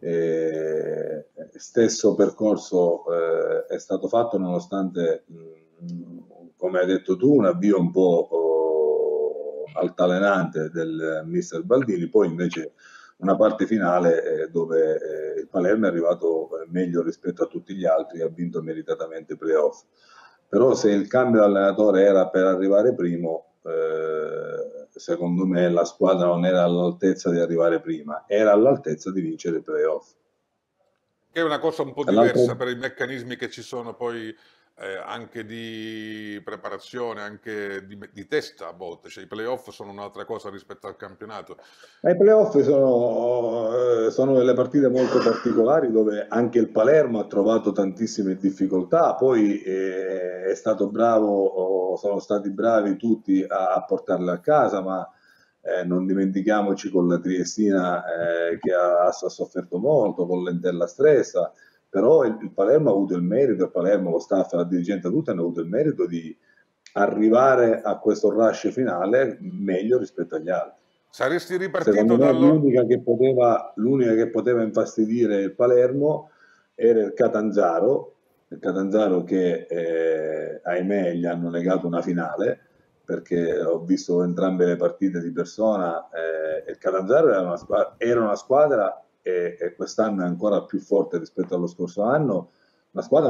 Eh, stesso percorso eh, è stato fatto nonostante... Mh, come hai detto tu, un avvio un po' oh, altalenante del mister Baldini, poi invece una parte finale eh, dove eh, il Palermo è arrivato meglio rispetto a tutti gli altri e ha vinto meritatamente i playoff. Però se il cambio di allenatore era per arrivare primo, eh, secondo me la squadra non era all'altezza di arrivare prima, era all'altezza di vincere i playoff. Che è una cosa un po' diversa per i meccanismi che ci sono poi eh, anche di preparazione, anche di, di testa a volte, cioè i playoff sono un'altra cosa rispetto al campionato. I playoff sono, sono delle partite molto particolari dove anche il Palermo ha trovato tantissime difficoltà, poi eh, è stato bravo, sono stati bravi tutti a, a portarle a casa, ma eh, non dimentichiamoci con la Triestina eh, che ha, ha sofferto molto, con l'Entella Stressa, però il, il Palermo ha avuto il merito, il Palermo, lo staff, la dirigente, tutti hanno avuto il merito di arrivare a questo rush finale meglio rispetto agli altri. Saresti ripartito Secondo me dallo... l'unica che poteva, l'unica che poteva infastidire il Palermo era il Catanzaro, il Catanzaro che eh, ahimè gli hanno negato una finale, perché ho visto entrambe le partite di persona, eh, il Catanzaro era una squadra, era una squadra e, e quest'anno è ancora più forte rispetto allo scorso anno, una squadra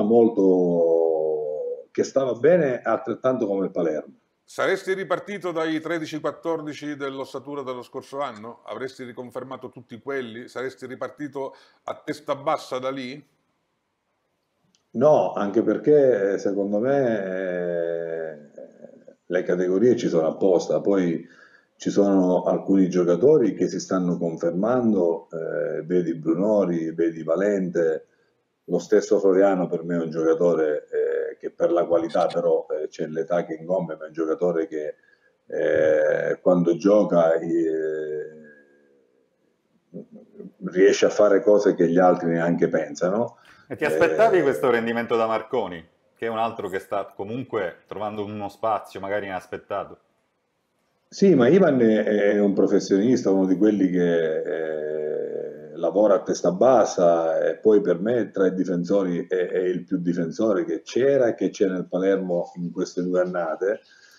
molto che stava bene altrettanto come il Palermo. Saresti ripartito dai tredici quattordici dell'ossatura dello scorso anno? Avresti riconfermato tutti quelli? Saresti ripartito a testa bassa da lì? No, anche perché secondo me eh, le categorie ci sono apposta, poi ci sono alcuni giocatori che si stanno confermando, eh, vedi Brunori, vedi Valente, lo stesso Floriano per me è un giocatore eh, che per la qualità però eh, c'è l'età che incombe, ma è un giocatore che eh, quando gioca eh, riesce a fare cose che gli altri neanche pensano. E ti aspettavi Eh, questo rendimento da Marconi, che è un altro che sta comunque trovando uno spazio magari inaspettato? Sì, ma Ivan è, è un professionista, uno di quelli che eh, lavora a testa bassa e poi per me tra i difensori è, è il più difensore che c'era e che c'è nel Palermo in queste due annate.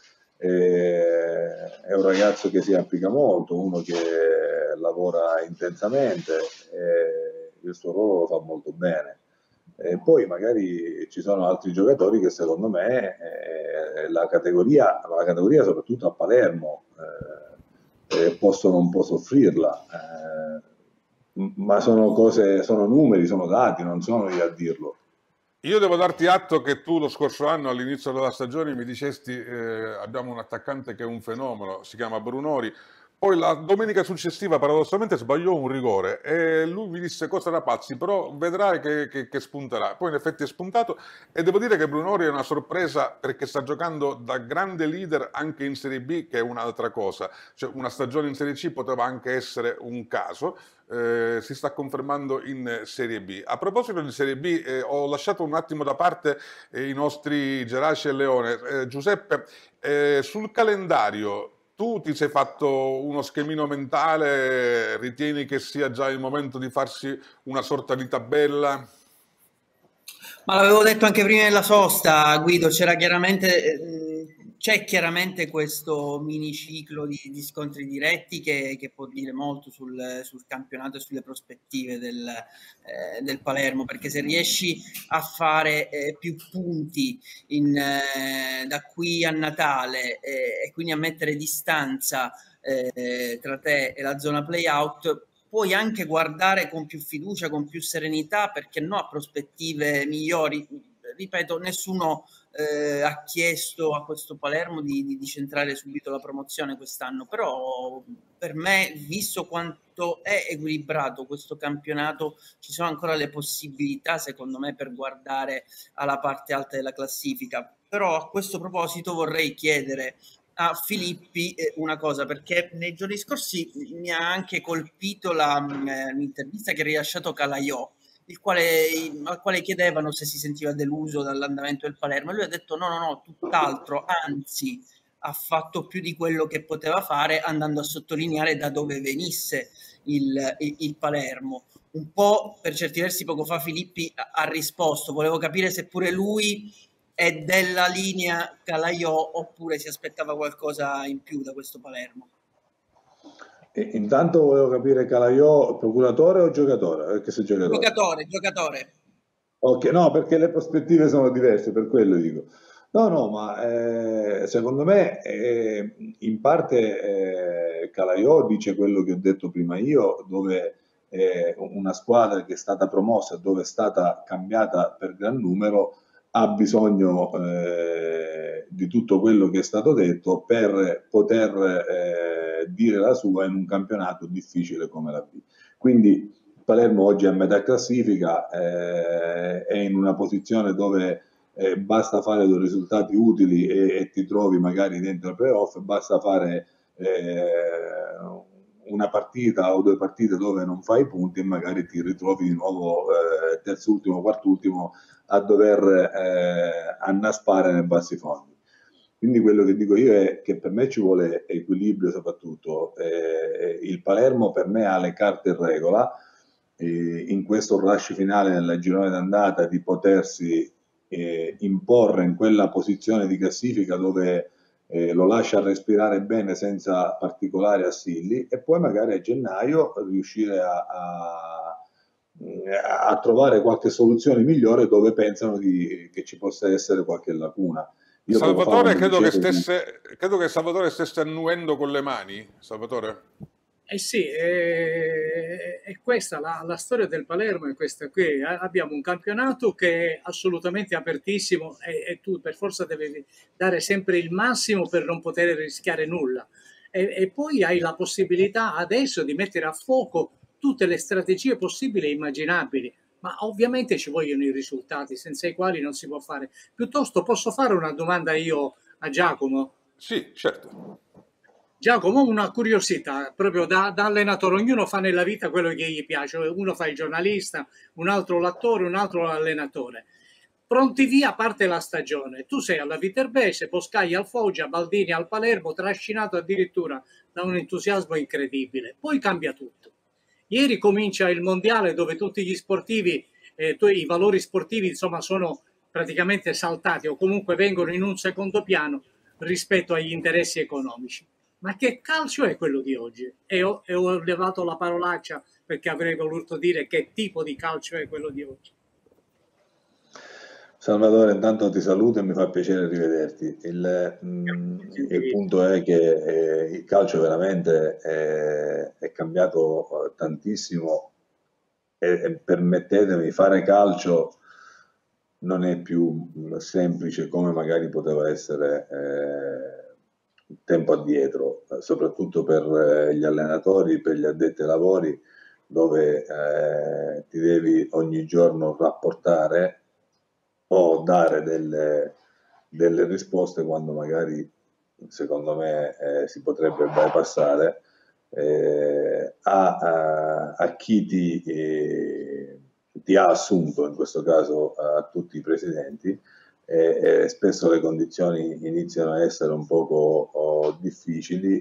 Eh, è un ragazzo che si applica molto, uno che lavora intensamente e il suo ruolo lo fa molto bene. E poi magari ci sono altri giocatori che secondo me eh, la categoria, la categoria soprattutto a Palermo eh, eh, possono un po' soffrirla, eh, m- ma sono cose, sono numeri, sono dati, non sono io a dirlo. Io devo darti atto che tu lo scorso anno all'inizio della stagione mi dicesti eh, abbiamo un attaccante che è un fenomeno, si chiama Brunori. Poi la domenica successiva paradossalmente sbagliò un rigore e lui mi disse cosa da pazzi, però vedrai che, che- che spunterà. Poi in effetti è spuntato e devo dire che Brunori è una sorpresa perché sta giocando da grande leader anche in Serie B, che è un'altra cosa. Cioè una stagione in Serie C poteva anche essere un caso. Eh, si sta confermando in Serie B. A proposito di Serie B, eh, ho lasciato un attimo da parte eh, i nostri Geraci e Leone. Eh, Giuseppe, eh, sul calendario tu ti sei fatto uno schemino mentale, ritieni che sia già il momento di farsi una sorta di tabella? Ma l'avevo detto anche prima della sosta, Guido, c'era chiaramente, eh, c'è chiaramente questo miniciclo di, di scontri diretti che, che può dire molto sul, sul campionato e sulle prospettive del, eh, del Palermo, perché se riesci a fare eh, più punti in, eh, da qui a Natale eh, e quindi a mettere distanza eh, tra te e la zona play-out, puoi anche guardare con più fiducia, con più serenità, perché no, a prospettive migliori. Ripeto, nessuno eh, ha chiesto a questo Palermo di, di, di centrare subito la promozione quest'anno, però per me, visto quanto è equilibrato questo campionato, ci sono ancora le possibilità, secondo me, per guardare alla parte alta della classifica. Però a questo proposito vorrei chiedere a Filippi eh, una cosa, perché nei giorni scorsi mi ha anche colpito la, eh, l'intervista che ha rilasciato Calaiò, il quale, al quale chiedevano se si sentiva deluso dall'andamento del Palermo e lui ha detto no, no, no, tutt'altro, anzi ha fatto più di quello che poteva fare, andando a sottolineare da dove venisse il, il, il Palermo. Un po' per certi versi poco fa Filippi ha, ha risposto, volevo capire se pure lui è della linea Calaiò oppure si aspettava qualcosa in più da questo Palermo. E intanto volevo capire Calaiò, procuratore o giocatore? Perché se giocatore. Giocatore, giocatore. Ok, no, perché le prospettive sono diverse, per quello dico. No, no, ma eh, secondo me eh, in parte eh, Calaiò dice quello che ho detto prima io, dove eh, una squadra che è stata promossa, dove è stata cambiata per gran numero, ha bisogno eh, di tutto quello che è stato detto per poter eh, dire la sua in un campionato difficile come la B. Quindi Palermo oggi è a metà classifica, eh, è in una posizione dove eh, basta fare dei risultati utili e, e ti trovi magari dentro il playoff, basta fare eh, una partita o due partite dove non fai punti e magari ti ritrovi di nuovo eh, terzultimo, quartultimo a dover eh, annaspare nei bassi fondi. Quindi quello che dico io è che per me ci vuole equilibrio soprattutto. Eh, il Palermo per me ha le carte in regola, eh, in questo rush finale nella girone d'andata di potersi eh, imporre in quella posizione di classifica dove eh, lo lascia respirare bene senza particolari assilli e poi magari a gennaio riuscire a, a, a trovare qualche soluzione migliore dove pensano di, che ci possa essere qualche lacuna. Io Salvatore, credo che, stesse, credo che Salvatore stesse annuendo con le mani. Salvatore? Eh sì, è, è questa la, la storia del Palermo, è questa qui. Abbiamo un campionato che è assolutamente apertissimo e, e tu per forza devi dare sempre il massimo per non poter rischiare nulla. E, e poi hai la possibilità adesso di mettere a fuoco tutte le strategie possibili e immaginabili, ma ovviamente ci vogliono i risultati senza i quali non si può fare. Piuttosto posso fare una domanda io a Giacomo? Sì, certo. Giacomo, una curiosità, proprio da, da allenatore, ognuno fa nella vita quello che gli piace, uno fa il giornalista, un altro l'attore, un altro l'allenatore. Pronti via, parte la stagione, tu sei alla Viterbese, Boscaglia al Foggia, Baldini al Palermo, trascinato addirittura da un entusiasmo incredibile, poi cambia tutto. Ieri comincia il mondiale dove tutti gli sportivi, eh, i valori sportivi insomma sono praticamente saltati o comunque vengono in un secondo piano rispetto agli interessi economici. Ma che calcio è quello di oggi? E ho, e ho levato la parolaccia perché avrei voluto dire che tipo di calcio è quello di oggi. Salvatore, intanto ti saluto e mi fa piacere rivederti. Il, mh, il punto è che eh, il calcio veramente è, è cambiato tantissimo e, e permettetemi, fare calcio non è più semplice come magari poteva essere eh, tempo addietro, soprattutto per eh, gli allenatori, per gli addetti ai lavori, dove eh, ti devi ogni giorno rapportare o dare delle, delle risposte quando magari, secondo me, eh, si potrebbe bypassare eh, a, a, a chi ti, eh, ti ha assunto, in questo caso a tutti i presidenti, e, e spesso le condizioni iniziano a essere un poco oh, difficili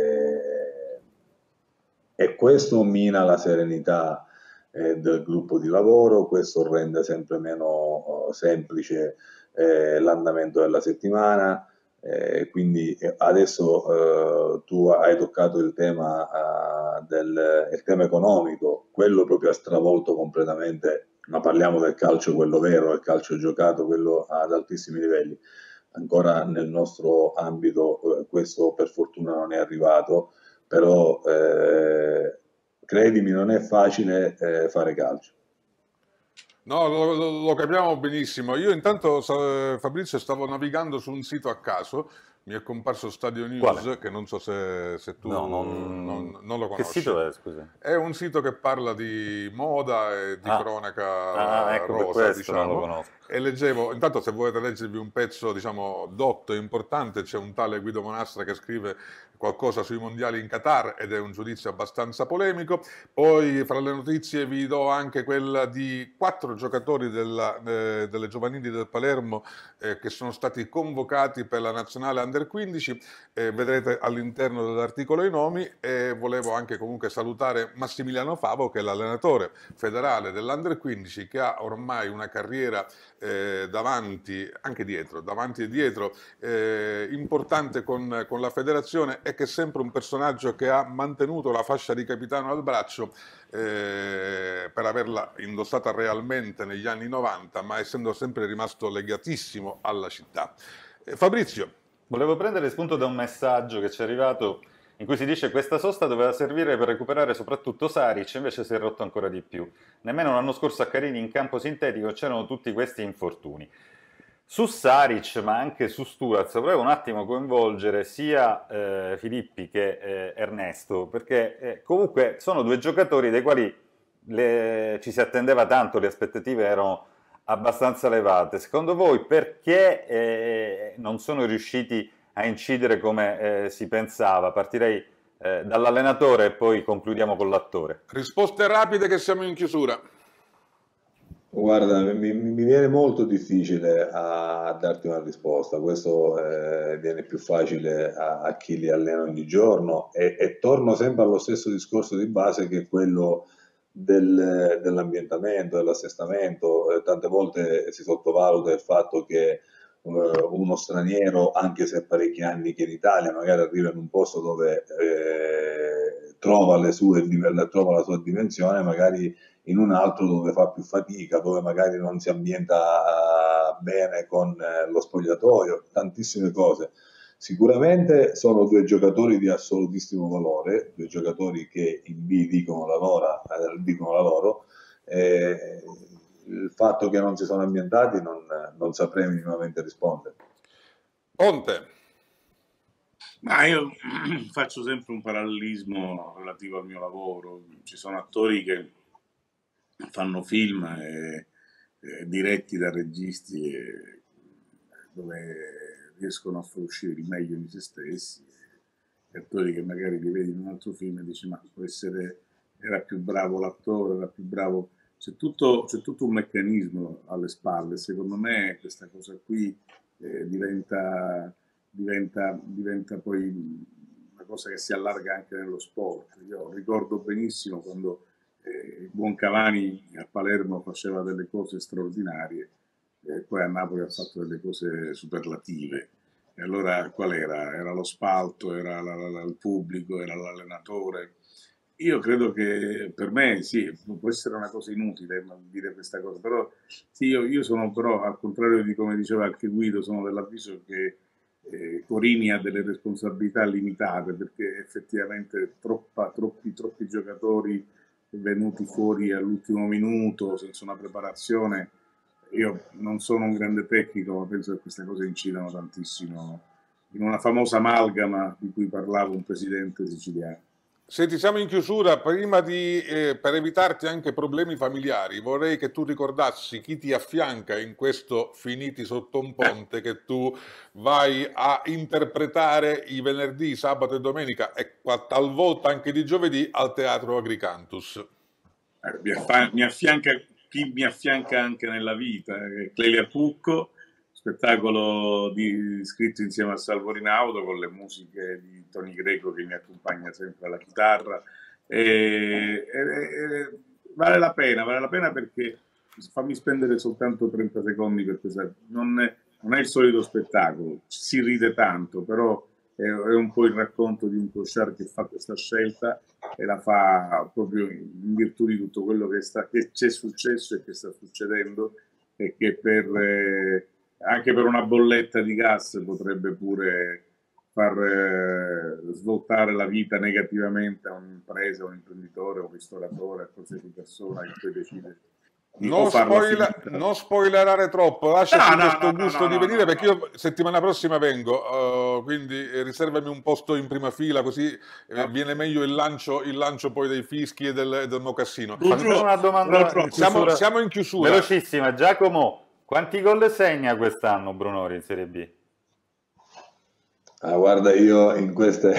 e, e questo mina la serenità eh, del gruppo di lavoro, questo rende sempre meno oh, semplice eh, l'andamento della settimana. Eh, quindi adesso eh, tu hai toccato il tema, uh, del il tema economico, quello proprio ha stravolto completamente, ma parliamo del calcio quello vero, il calcio giocato, quello ad altissimi livelli. Ancora nel nostro ambito eh, questo per fortuna non è arrivato, però eh, credimi non è facile eh, fare calcio. No, lo, lo, lo capiamo benissimo. Io intanto, Fabrizio, stavo navigando su un sito a caso, mi è comparso Stadio News, Quale? che non so se, se tu no, non... Non, non lo conosci. Che sito è, scusa? È un sito che parla di moda e di ah. cronaca ah, ecco, rosa, per questo diciamo. non lo conosco. E leggevo, intanto se volete leggervi un pezzo, diciamo, dotto e importante, c'è un tale Guido Monastra che scrive qualcosa sui mondiali in Qatar ed è un giudizio abbastanza polemico. Poi fra le notizie vi do anche quella di quattro giocatori della, eh, delle giovanili del Palermo eh, che sono stati convocati per la nazionale under quindici, eh, vedrete all'interno dell'articolo i nomi. E volevo anche comunque salutare Massimiliano Favo, che è l'allenatore federale dell'under quindici, che ha ormai una carriera eh, davanti, anche dietro, davanti e dietro, eh, importante con, con la federazione, e che è sempre un personaggio che ha mantenuto la fascia di capitano al braccio eh, per averla indossata realmente negli anni novanta, ma essendo sempre rimasto legatissimo alla città. Eh, Fabrizio. Volevo prendere spunto da un messaggio che ci è arrivato in cui si dice che questa sosta doveva servire per recuperare soprattutto Saric, invece si è rotto ancora di più. Nemmeno l'anno scorso a Carini in campo sintetico c'erano tutti questi infortuni. Su Saric, ma anche su Sturaz, volevo un attimo coinvolgere sia eh, Filippi che eh, Ernesto, perché eh, comunque sono due giocatori dei quali le, ci si attendeva tanto, le aspettative erano abbastanza elevate. Secondo voi perché eh, non sono riusciti a incidere come eh, si pensava? Partirei eh, dall'allenatore e poi concludiamo con l'attore. Risposte rapide che siamo in chiusura. Guarda, mi, mi viene molto difficile a, a darti una risposta, questo eh, viene più facile a, a chi li allena ogni giorno e, e torno sempre allo stesso discorso di base, che è quello del, dell'ambientamento, dell'assestamento. Eh, tante volte si sottovaluta il fatto che eh, uno straniero, anche se ha parecchi anni che in Italia, magari arriva in un posto dove eh, trova, le sue, trova la sua dimensione, magari in un altro dove fa più fatica, dove magari non si ambienta bene con lo spogliatoio, tantissime cose. Sicuramente sono due giocatori di assolutissimo valore, due giocatori che in B dicono la loro, eh, dicono la loro. Eh, il fatto che non si sono ambientati non, non saprei minimamente rispondere. Ponte. Ma io faccio sempre un parallelismo relativo al mio lavoro. Ci sono attori che fanno film eh, eh, diretti da registi eh, dove riescono a far uscire il meglio di se stessi, attori che magari li vedi in un altro film e dici ma può essere, era più bravo l'attore, era più bravo, c'è tutto, c'è tutto un meccanismo alle spalle. Secondo me questa cosa qui eh, diventa, diventa, diventa poi una cosa che si allarga anche nello sport. Io ricordo benissimo quando eh, il buon Cavani a Palermo faceva delle cose straordinarie e poi a Napoli ha fatto delle cose superlative. E allora qual era? Era lo spalto, era la, la, il pubblico, era l'allenatore. Io credo che per me sì, può essere una cosa inutile dire questa cosa, però sì, io, io sono però, al contrario di come diceva anche Guido, sono dell'avviso che eh, Corini ha delle responsabilità limitate, perché effettivamente troppa, troppi, troppi giocatori venuti fuori all'ultimo minuto senza una preparazione. Io non sono un grande tecnico, ma penso che queste cose incidano tantissimo in una famosa amalgama di cui parlava un presidente siciliano. Senti, siamo in chiusura. Prima di, eh, per evitarti anche problemi familiari, vorrei che tu ricordassi chi ti affianca in questo Finiti sotto un ponte che tu vai a interpretare i venerdì, sabato e domenica e talvolta anche di giovedì al Teatro Agricantus. Eh, mi, affa- mi affianca chi mi affianca anche nella vita, eh, Clelia Pucco, spettacolo di, scritto insieme a Salvo Rinaudo con le musiche di Tony Greco che mi accompagna sempre alla chitarra. E, e, e, vale la pena, vale la pena perché fammi spendere soltanto trenta secondi per questa, non è, non è il solito spettacolo, si ride tanto, però è, è un po' il racconto di un clochard che fa questa scelta e la fa proprio in virtù di tutto quello che, sta, che c'è successo e che sta succedendo e che per... Eh, anche per una bolletta di gas potrebbe pure far eh, svoltare la vita negativamente a un'impresa, un imprenditore, un ristoratore, a qualsiasi persona che poi decide di non, spoiler, non spoilerare troppo, lasciaci no, questo no, gusto no, no, di venire no, no, perché io settimana prossima vengo, uh, quindi riservami un posto in prima fila così no. eh, viene meglio il lancio, il lancio poi dei fischi e del, del mocassino. Facciamo una domanda, in siamo, siamo in chiusura. Velocissima, Giacomo. Quanti gol segna quest'anno Brunori in Serie B? Ah, guarda, io in queste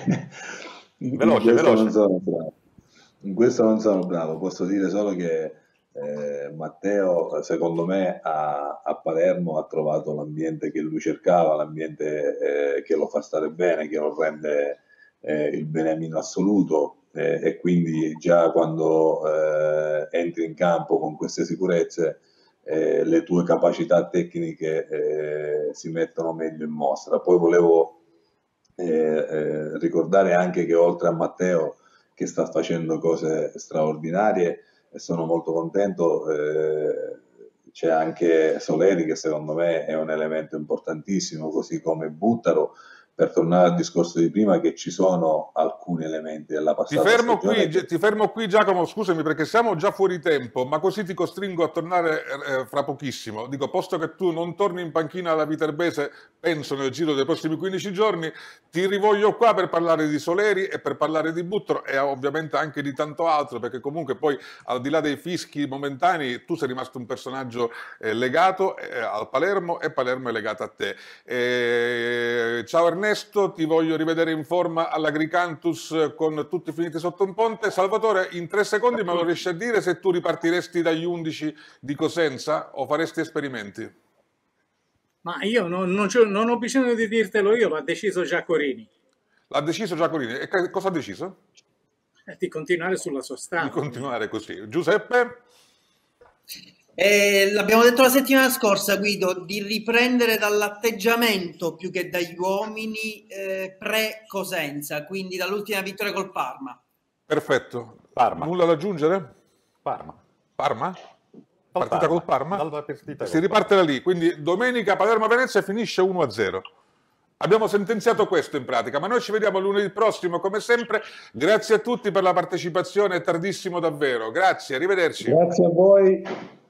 in veloce, questo veloce. non sono bravo. In questo non sono bravo, posso dire solo che eh, Matteo, secondo me, a, a Palermo ha trovato l'ambiente che lui cercava, l'ambiente eh, che lo fa stare bene, che lo rende eh, il beniamino assoluto eh, e quindi già quando eh, entri in campo con queste sicurezze Eh, le tue capacità tecniche eh, si mettono meglio in mostra. Poi volevo eh, eh, ricordare anche che oltre a Matteo che sta facendo cose straordinarie e sono molto contento, eh, c'è anche Soleri che secondo me è un elemento importantissimo, così come Buttaro. Per tornare al discorso di prima, che ci sono alcuni elementi della passata ti fermo qui, che... ti fermo qui Giacomo, scusami perché siamo già fuori tempo, ma così ti costringo a tornare eh, fra pochissimo. Dico, posto che tu non torni in panchina alla Viterbese, penso nel giro dei prossimi quindici giorni, ti rivoglio qua per parlare di Soleri e per parlare di Buttaro e ovviamente anche di tanto altro, perché comunque poi al di là dei fischi momentanei tu sei rimasto un personaggio eh, legato eh, al Palermo e Palermo è legato a te. Eh, ciao Ernesto. Ernesto, ti voglio rivedere in forma all'Agricantus con tutti finiti sotto un ponte. Salvatore, in tre secondi me lo riesci a dire se tu ripartiresti dagli undici di Cosenza o faresti esperimenti? Ma io non, non, non ho bisogno di dirtelo io, l'ha deciso già Corini. L'ha deciso già Corini. E cosa ha deciso? Eh, di continuare sulla sua strada. Di continuare così. Giuseppe? Eh, l'abbiamo detto la settimana scorsa, Guido, di riprendere dall'atteggiamento più che dagli uomini eh, pre-Cosenza, quindi dall'ultima vittoria col Parma. Perfetto. Parma. Nulla da aggiungere? Parma. Parma? Partita Parma. col Parma? Partita si col riparte Parma. da lì, quindi domenica Palermo-Venezia finisce uno a zero. Abbiamo sentenziato questo in pratica, ma noi ci vediamo lunedì prossimo come sempre. Grazie a tutti per la partecipazione, è tardissimo davvero. Grazie, arrivederci. Grazie a voi.